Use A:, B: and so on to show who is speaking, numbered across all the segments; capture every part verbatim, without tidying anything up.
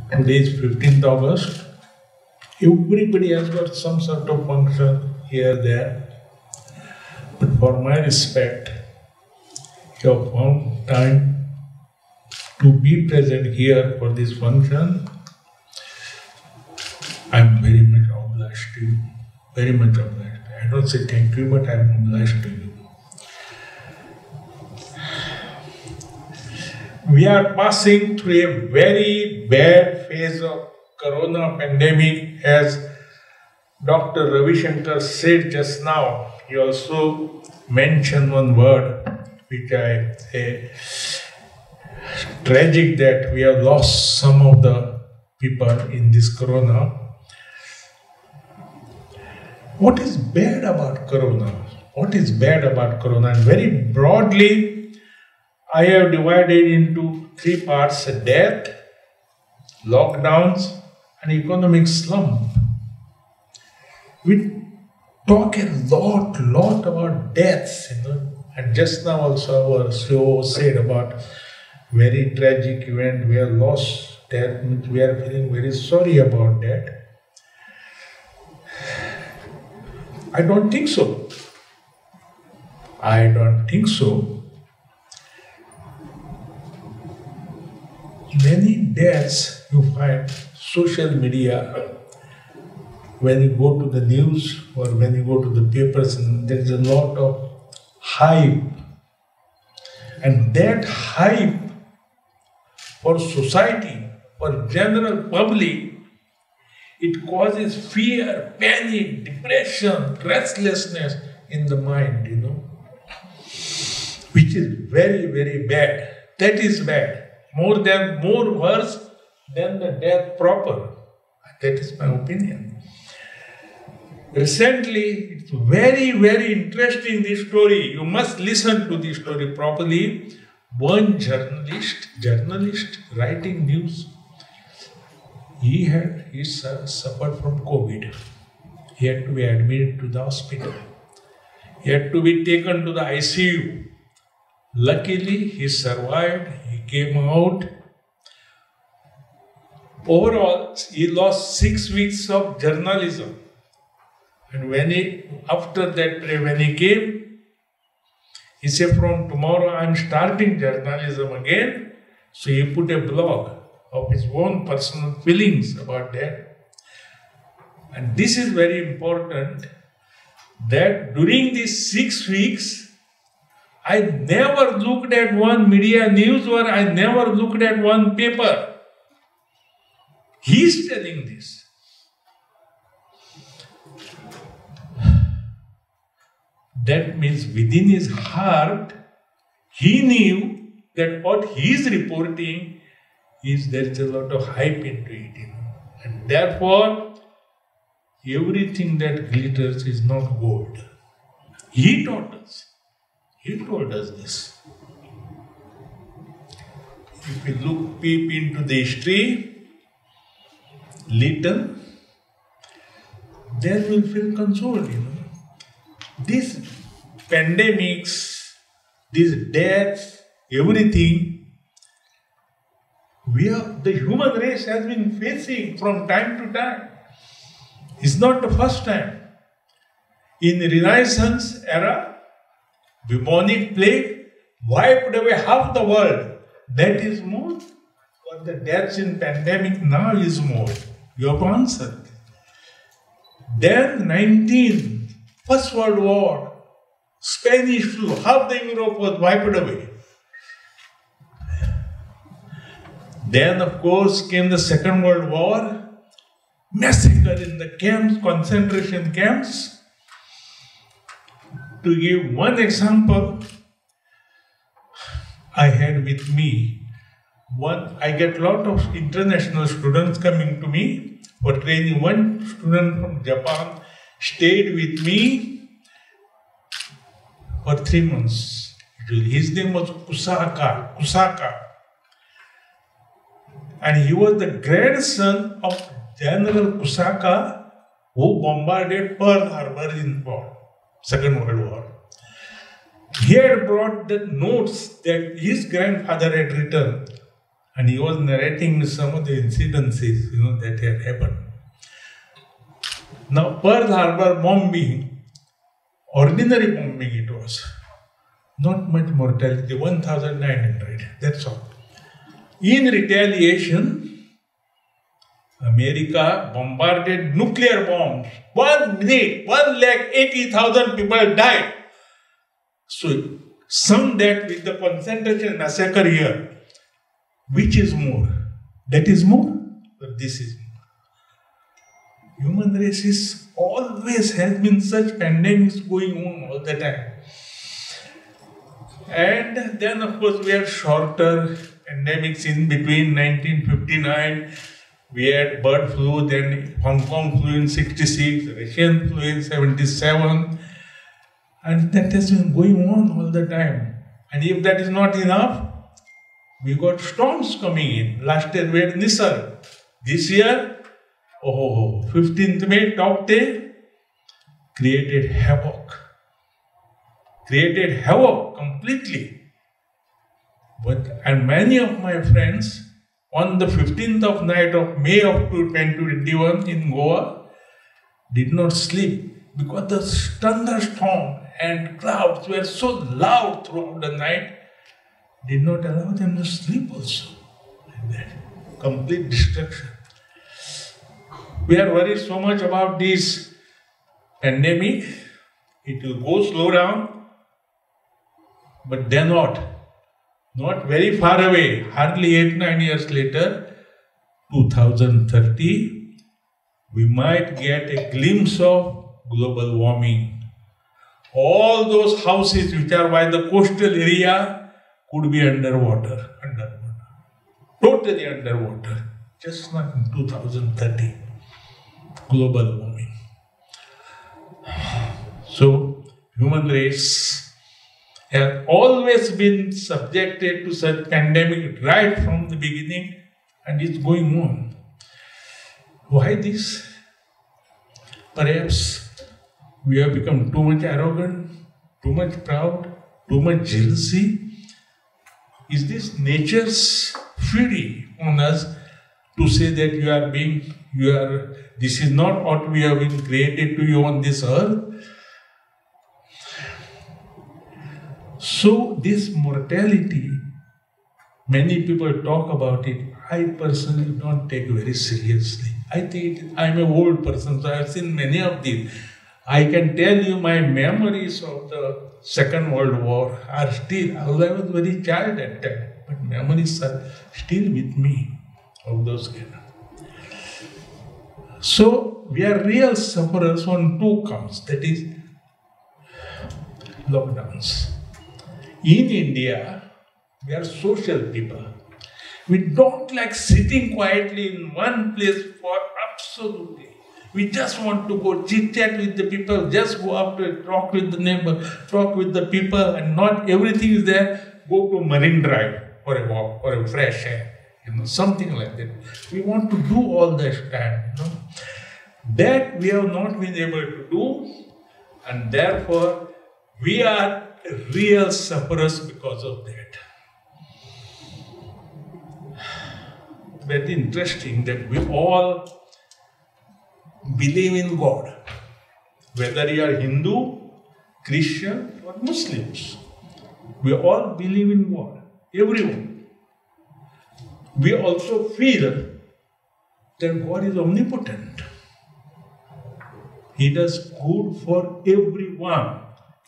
A: Today is fifteenth August. Everybody has got some sort of function here, there. But for my respect, you have found time to be present here for this function. I am very much obliged to you. Very much obliged. I don't say thank you, but I am obliged to you. We are passing through a very bad phase of corona pandemic, as Doctor Ravi Shankar said just now. He also mentioned one word which I say, tragic that we have lost some of the people in this corona. What is bad about corona? What is bad about corona? And very broadly, I have divided into three parts: death, lockdowns, and economic slump. We talk a lot, lot about deaths, you know. And just now also our C E O said about very tragic event. We have lost death. We are feeling very sorry about that. I don't think so. I don't think so. Many deaths you find social media, when you go to the news or when you go to the papers, and there is a lot of hype. And that hype for society, for general public, it causes fear, panic, depression, restlessness in the mind, you know, which is very, very bad. That is bad. More than, more worse than the death proper. That is my opinion. Recently, it's very, very interesting, this story. You must listen to this story properly. One journalist, journalist writing news, he had, he suffered from COVID. He had to be admitted to the hospital. He had to be taken to the I C U. Luckily, he survived. He came out. Overall, he lost six weeks of journalism. And when he, after that, when he came, he said, from tomorrow I am starting journalism again. So he put a blog of his own personal feelings about that. And this is very important, that during these six weeks, I never looked at one media news or I never looked at one paper. He is telling this. That means within his heart, he knew that what he is reporting is there is a lot of hype into it. You know? And therefore, everything that glitters is not gold. He taught us. He told us this. If you look deep into the history, little, then we'll feel consoled, you know. These pandemics, these deaths, everything, we are, the human race has been facing from time to time. It's not the first time. In the Renaissance era, bubonic plague wiped away half the world. That is more. But the deaths in pandemic now is more. You have answered. Then nineteen, First World War, Spanish flu, half the Europe was wiped away. Then of course came the Second World War, massacre in the camps, concentration camps. To give one example, I had with me one, I get a lot of international students coming to me for training. One student from Japan stayed with me for three months. His name was Kusaka, Kusaka. And he was the grandson of General Kusaka, who bombarded Pearl Harbor in war. Second World War. He had brought the notes that his grandfather had written And he was narrating some of the incidences, you know, that had happened. Now, Pearl Harbor bombing, ordinary bombing it was. Not much mortality, one thousand nine hundred, that's all. In retaliation, America bombarded nuclear bombs. One minute, one lakh eighty thousand people died. So, sum that with the concentration massacre here. Which is more? That is more, but this is more. Human race is always has been such pandemics going on all the time. And then of course we had shorter pandemics in between. Nineteen fifty-nine, we had bird flu, then Hong Kong flu in sixty-six, Russian flu in seventy-seven. And that has been going on all the time. And if that is not enough, we got storms coming in. Last year we had Nisar. This year, oh, fifteenth May, top day, created havoc. Created havoc completely. But, and many of my friends, on the fifteenth of night of May of twenty twenty-one in Goa, did not sleep because the thunderstorm and clouds were so loud throughout the night, did not allow them to sleep also. Like that. Complete destruction. We are worried so much about this pandemic. It will go slow down, but then what? Not very far away, hardly eight, nine years later, two thousand thirty, we might get a glimpse of global warming. All those houses which are by the coastal area could be underwater, underwater, totally underwater, just not in two thousand thirty, global warming. So, human race has always been subjected to such pandemic right from the beginning, and it's going on. Why this? Perhaps we have become too much arrogant, too much proud, too much jealousy. Is this nature's fury on us to say that you are being, you are, this is not what we have been created to you on this earth? So this mortality, many people talk about it. I personally don't take very seriously. I think I'm an old person, so I've seen many of these. I can tell you my memories of the Second World War are still, although I was very child at that, but memories are still with me of those kind of. So we are real sufferers on two counts, that is lockdowns. In India, we are social people. We don't like sitting quietly in one place for absolutely. We just want to go chit-chat with the people, just go up to talk with the neighbor, talk with the people, and not everything is there. Go to Marine Drive for a walk, for a fresh air, you know, something like that. We want to do all that, you know. That we have not been able to do, and therefore we are real sufferers because of that. Very interesting that we all believe in God, whether you are Hindu, Christian or Muslims. We all believe in God, everyone. We also feel that God is omnipotent. He does good for everyone.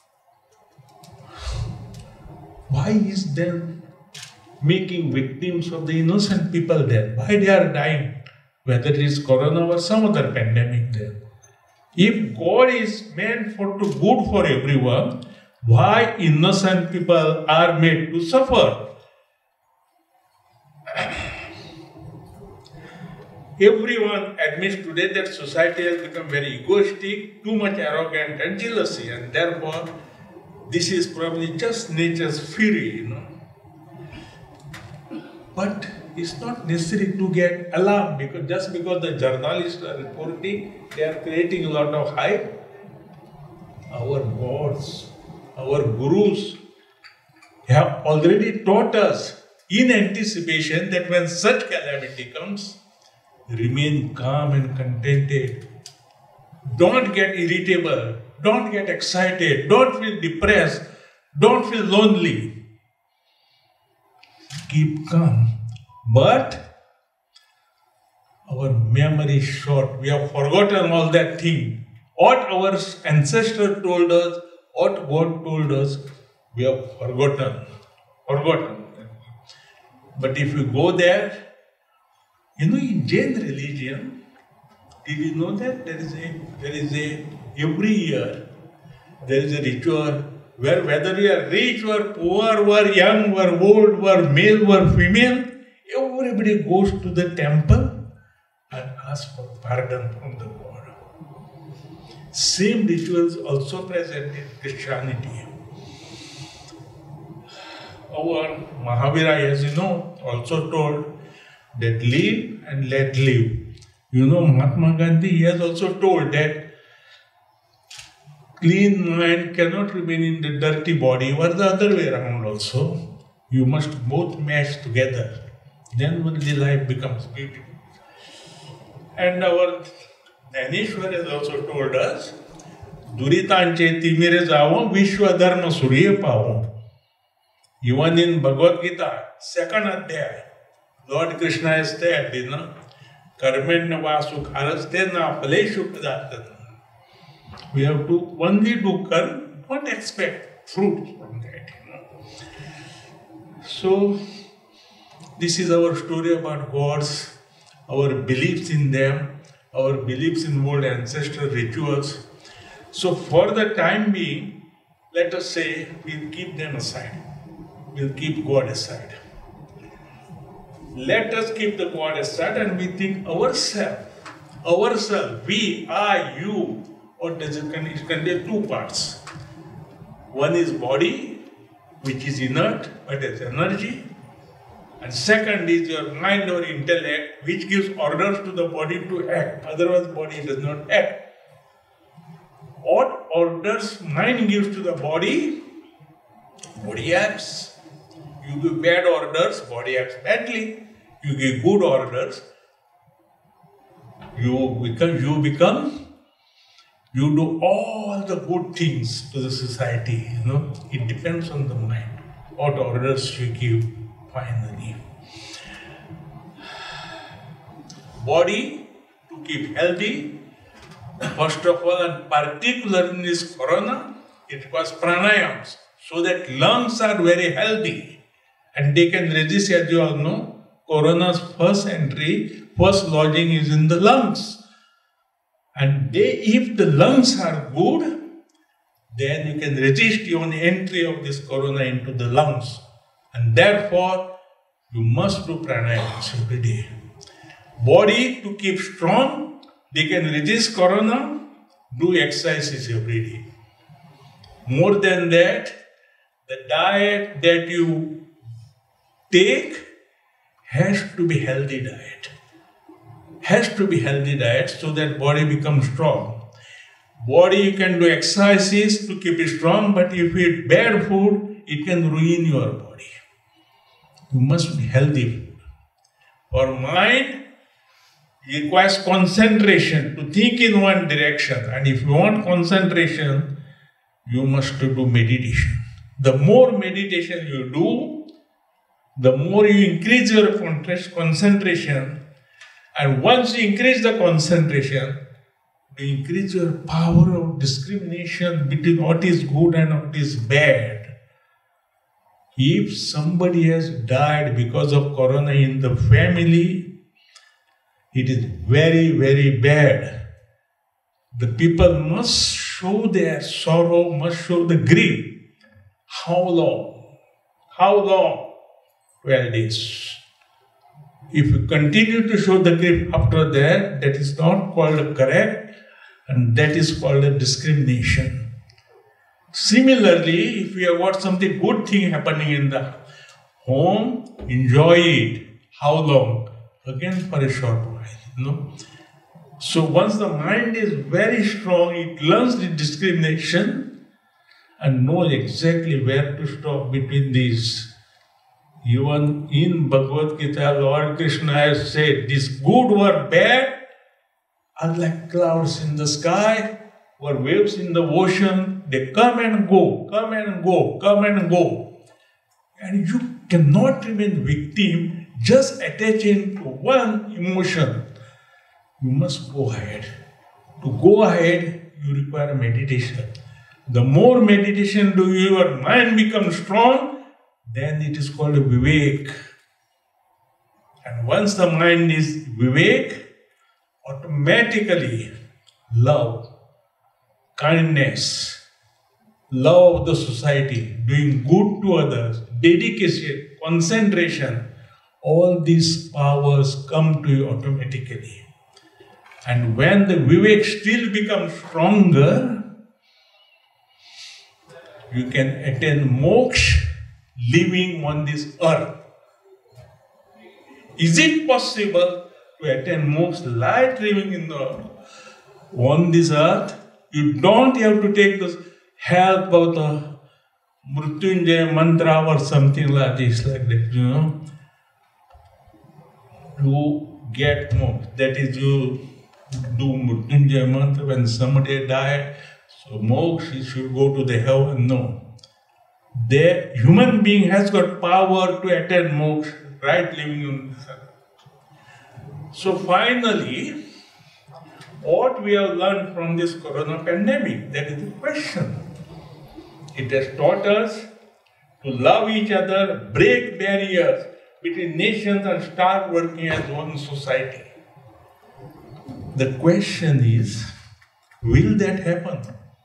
A: Why is there making victims of the innocent people there? Why they are dying? Whether it is corona or some other pandemic there. If God is meant for to good for everyone, why innocent people are made to suffer? Everyone admits today that society has become very egoistic, too much arrogant and jealousy, and therefore this is probably just nature's fury, you know. But it's not necessary to get alarmed because just because the journalists are reporting, they are creating a lot of hype. Our gods, our gurus have already taught us in anticipation that when such calamity comes, remain calm and contented. Don't get irritable. Don't get excited. Don't feel depressed. Don't feel lonely. Keep calm. But our memory is short. We have forgotten all that thing. What our ancestor told us, what God told us, we have forgotten. Forgotten. But if you go there, you know, in Jain religion, did you know that there is a, there is a, every year, there is a ritual where whether you are rich or poor, or young or old, or male or female, everybody goes to the temple and asks for pardon from the God. Same rituals also present in Christianity. Our Mahavira, as you know, also told that live and let live. You know, Mahatma Gandhi, he has also told that clean mind cannot remain in the dirty body, or the other way around also. You must both mesh together. Then only life becomes beautiful. And our Dhaneshwar has also told us, Duritanche timire javo vishwa dharma surya pavo. Even in Bhagavad Gita, second adhyay, Lord Krishna has said, you know, karmenya vasu kharastena paleshu padatana. We have to only do karma, not expect fruits from that. You know. So, this is our story about gods, our beliefs in them, our beliefs in old ancestral rituals. So, for the time being, let us say we'll keep them aside. We'll keep God aside. Let us keep the God aside and we think ourselves, ourselves, we, I, you, or does it contain two parts. One is body, which is inert, but has energy. And second is your mind or intellect, which gives orders to the body to act. Otherwise, body does not act. What orders mind gives to the body, body acts. You give bad orders, body acts badly. You give good orders, you become, you become, you do all the good things to the society. You know, it depends on the mind. What orders you give finally. Body to keep healthy. First of all, and particularly in this corona, it was pranayams, so that lungs are very healthy. And they can resist, as you all know, corona's first entry, first lodging is in the lungs. And they, if the lungs are good, then you can resist even the entry of this corona into the lungs. And therefore, you must do pranayams every day. Body to keep strong, they can resist corona, do exercises every day. More than that, the diet that you take has to be healthy diet. Has to be healthy diet so that body becomes strong. Body, you can do exercises to keep it strong, but if you eat bad food, it can ruin your body. You must be healthy food. For mind, it requires concentration to think in one direction. And if you want concentration, you must do meditation. The more meditation you do, the more you increase your concentration, and once you increase the concentration, you increase your power of discrimination between what is good and what is bad. If somebody has died because of corona in the family, it is very, very bad. The people must show their sorrow, must show the grief. How long? How long? twelve days. If you continue to show the grief after that, that is not called correct, and that is called a discrimination. Similarly, if you have got something good thing happening in the home, enjoy it. How long? Again, for a short while. You know? So once the mind is very strong, it learns the discrimination and knows exactly where to stop between these Even in Bhagavad Gita, Lord Krishna has said, this good or bad are like clouds in the sky or waves in the ocean. They come and go, come and go, come and go. And you cannot remain victim just attaching to one emotion. You must go ahead. To go ahead, you require meditation. The more meditation do your mind become strong, then it is called Vivek. And once the mind is Vivek, automatically love, kindness, love of the society, doing good to others, dedication, concentration, all these powers come to you automatically. And when the Vivek still becomes stronger, you can attain moksha living on this earth. Is it possible to attain moksha light living in the earth? On this earth, you don't have to take the help of the Mrityunjaya mantra or something like this, like that, you know. To get moksha, that is, you do Mrityunjaya mantra when somebody died, so moksha should go to the heaven. No. The human being has got power to attain moksha, right living on this earth. So finally, what we have learned from this corona pandemic, that is the question. It has taught us to love each other, break barriers between nations and start working as one society. The question is, will that happen?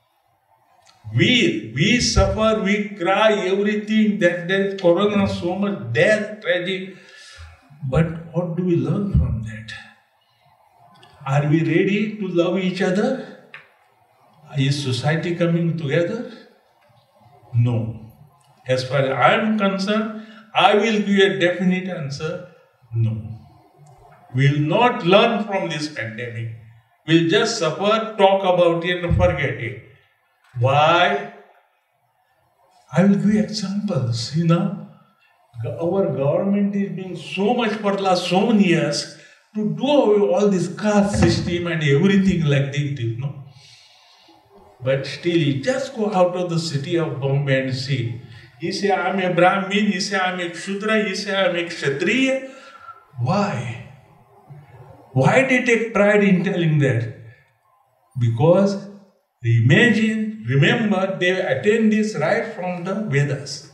A: We, we suffer, we cry, everything, that there is corona, so much death, tragic. But what do we learn from that? Are we ready to love each other? Is society coming together? No. As far as I am concerned, I will give a definite answer, no. We will not learn from this pandemic. We will just suffer, talk about it and forget it. Why? I will give examples, you know. Our government is doing so much for the last so many years to do away all this caste system and everything like that, you know. But still, you just go out of the city of Bombay and see. He say, I am a Brahmin, he say, I am a Kshudra, he say, I am a Kshatriya. Why? Why they take pride in telling that? Because imagine, remember, they attained this right from the Vedas.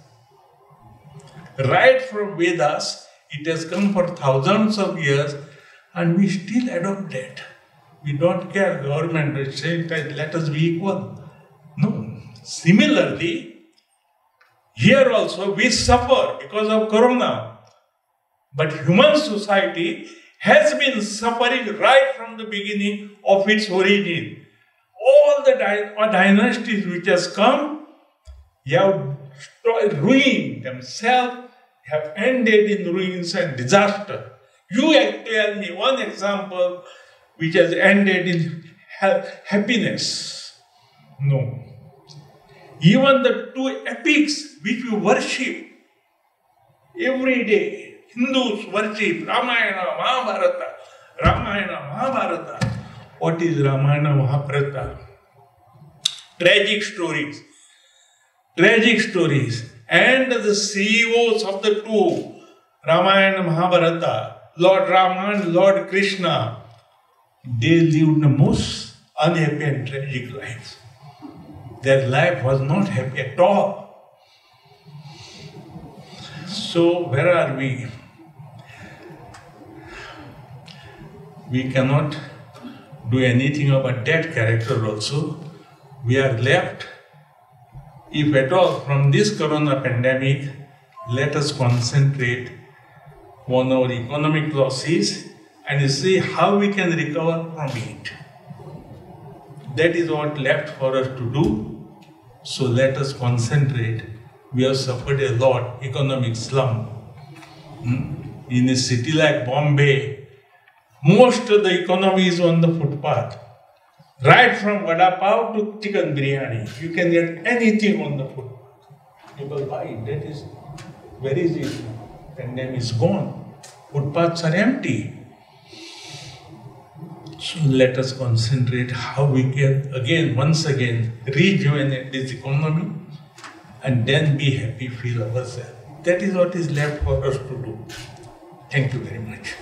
A: Right from Vedas, it has come for thousands of years and we still adopt that. We don't care, government is saying that let us be equal. No. Similarly, here also we suffer because of corona. But human society has been suffering right from the beginning of its origin. All the dy dynasties which has come, have ruined themselves, have ended in ruins and disaster. You tell me one example which has ended in ha happiness. No. Even the two epics which we worship every day, Hindus worship Ramayana, Mahabharata. Ramayana, Mahabharata. What is Ramayana, Mahabharata? Tragic stories. Tragic stories. And the C E Os of the two, Ramayana, Mahabharata, Lord Rama and Lord Krishna, they lived the most unhappy and tragic lives. Their life was not happy at all. So, where are we? We cannot do anything about that character also. We are left, if at all, from this corona pandemic, let us concentrate on our economic losses and see how we can recover from it. That is what left for us to do. So let us concentrate. We have suffered a lot, economic slump. Hmm? In a city like Bombay, most of the economy is on the footpath. Right from vada pav to chicken biryani, you can get anything on the footpath. People buy it. That is very easy. pandemic is gone. Footpaths are empty. So let us concentrate how we can again, once again, rejuvenate this economy and then be happy, feel ourselves. That is what is left for us to do. Thank you very much.